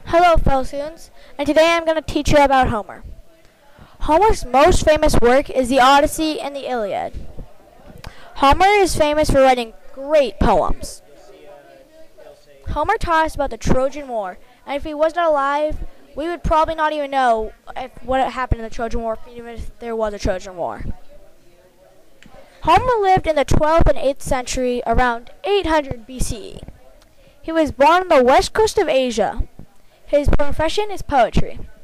Hello, fellow students, and today I'm going to teach you about Homer. Homer's most famous work is the Odyssey and the Iliad. Homer is famous for writing great poems. Homer taught us about the Trojan War, and if he was not alive, we would probably not even know what happened in the Trojan War, even if there was a Trojan War. Homer lived in the 12th and 8th century around 800 BCE. He was born on the west coast of Asia. His profession is poetry.